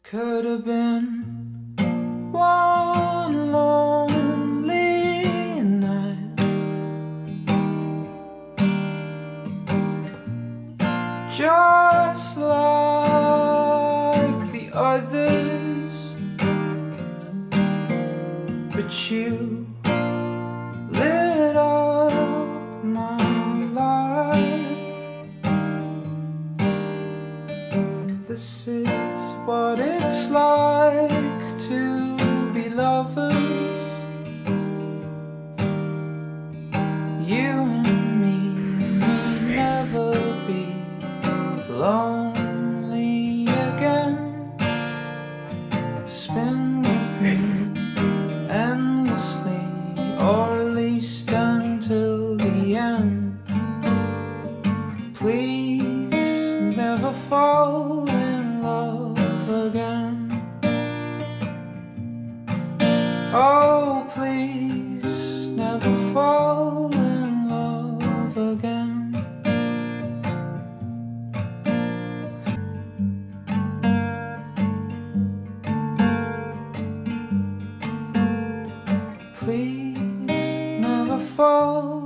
Could have been one lonely night, just like the others, but you lit up my life. This is what it's like to be lovers, you and me never be lonely again. Spin with me endlessly, or at least until the end. Please never fall in love again. Oh, please never fall in love again. Please never fall